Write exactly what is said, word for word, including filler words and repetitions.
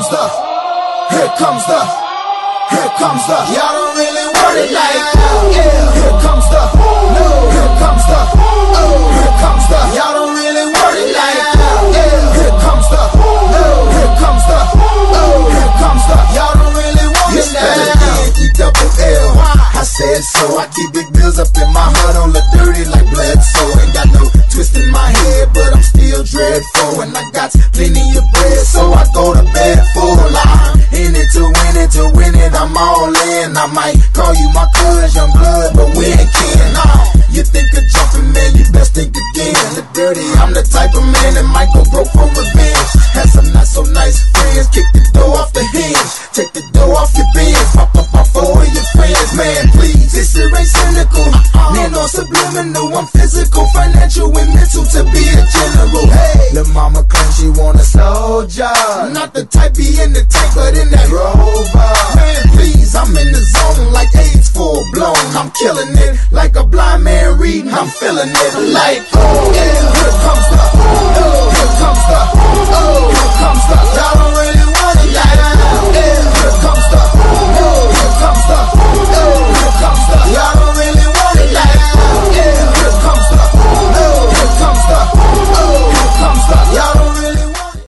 the, here comes the, here comes the, y'all don't really want it like that. Yeah. Here comes the, no, here comes the, oh, here comes the, y'all don't really want it like that. Yeah. Here comes the, no, here comes the, oh, here comes the, y'all don't really want it like that. E double L, I said so. I keep big bills up in my heart on the dirty like blood, so ain't got no twist in my head, but I'm still dreadful, and I got plenty of bread, so I go to bed full. I'm in it to win it, to win it, I'm all in. I might call you my cuz, young blood, but we ain't kin. Nah, you think of jumping, man, you best think again. The dirty, I'm the type of man that might go broke for revenge. Had some not so nice friends, kick the door off the hinge, take the door off your bins, pop up off four of your friends, man, please. This shit ain't cynical, man, on subliminal, I'm physical, financial, and mental to be a general. Hey, lil' mama claims she want a soldier, not the type be in the tank, but in that rover. Man, please, I'm in the zone like AIDS full blown. I'm killing it like a blind man reading. I'm feeling it like, oh yeah, here comes